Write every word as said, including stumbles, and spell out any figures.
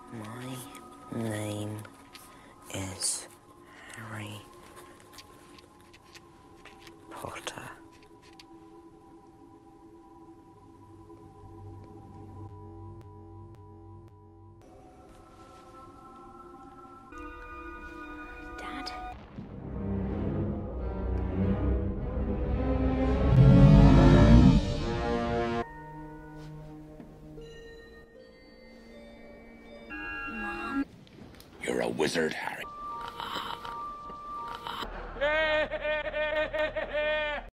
My name is Harry Potter. Dad? Mom? You're a wizard, Harry.